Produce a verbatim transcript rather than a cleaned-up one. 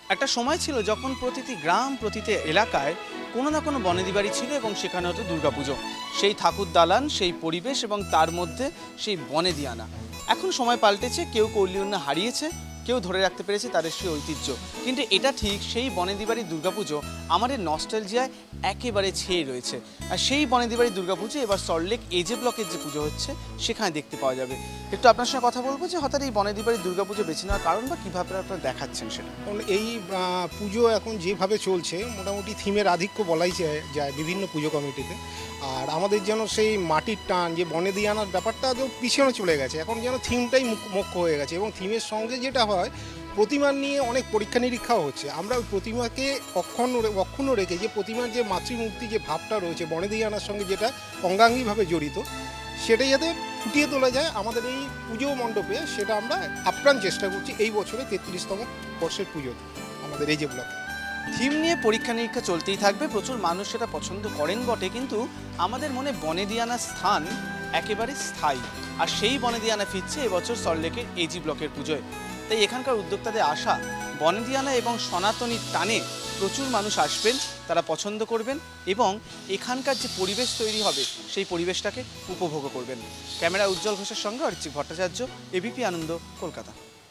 একটা সময় ছিল যখন প্রতিটি গ্রাম প্রতিটি এলাকায় কোনো না কোনো বনেদি বাড়ি ছিল এবং সেখানে হতো দুর্গাপুজো। সেই ঠাকুর দালান, সেই পরিবেশ এবং তার মধ্যে সেই বনেদি আনা। এখন সময় পাল্টেছে, কেউ কৌলিন্য হারিয়েছে, কেউ ধরে রাখতে পেরেছে তাদের সেই ঐতিহ্য। কিন্তু এটা ঠিক, সেই বনেদি বাড়ির দুর্গাপুজো আমাদের নস্টালজিয়ায় একেবারে ছেয়ে রয়েছে। আর সেই বনেদি বাড়ির দুর্গাপুজো এবার সল্টলেক এজে ব্লকের যে পুজো হচ্ছে সেখানে দেখতে পাওয়া যাবে। একটু আপনার সঙ্গে কথা বলবো যে হঠাৎ এই বনেদি বাড়ির দুর্গাপুজো বেছে নেওয়ার কারণ বা কীভাবে আপনারা দেখাচ্ছেন সেটা। এই পুজো এখন যেভাবে চলছে মোটামুটি থিমের আধিক্য বলাই যায় বিভিন্ন পুজো কমিটিতে। আর আমাদের যেন সেই মাটির টান, যে বনেদি আনার ব্যাপারটা তো পিছনে চলে গেছে, এখন যেন থিমটাই মুখ্য হয়ে গেছে। এবং থিমের সঙ্গে যেটা হয়, প্রতিমা নিয়ে অনেক পরীক্ষা নিরীক্ষাও হচ্ছে। আমরা ওই প্রতিমাকে অক্ষুণ্ণ অক্ষুণ্ণ রেখে যে প্রতিমার যে মাতৃমূর্তি যে ভাবটা রয়েছে বনেদি আনার সঙ্গে, যেটা অঙ্গাঙ্গিভাবে জড়িত, সেটাই যাতে ফুটিয়ে তোলা যায় আমাদের এই পুজো মণ্ডপে, সেটা আমরা আপ্রাণ চেষ্টা করছি এই বছরে তেত্রিশতম বর্ষের পুজো আমাদের এই যে ব্লকে। থিম নিয়ে পরীক্ষা নিরীক্ষা চলতেই থাকবে, প্রচুর মানুষ সেটা পছন্দ করেন বটে, কিন্তু আমাদের মনে বনেদি আনার স্থান একেবারে স্থায়ী। আর সেই বনেদি আনা ফিরছে এবছর সল্টলেকের এজি ব্লকের পুজোয়। তাই এখানকার উদ্যোক্তাদের আশা, বনেদি আনা এবং সনাতনীর টানে প্রচুর মানুষ আসবেন, তারা পছন্দ করবেন এবং এখানকার যে পরিবেশ তৈরি হবে সেই পরিবেশটাকে উপভোগ করবেন। ক্যামেরা উজ্জ্বল ঘোষের সঙ্গে অরিজিৎ ভট্টাচার্য, এবিপি আনন্দ, কলকাতা।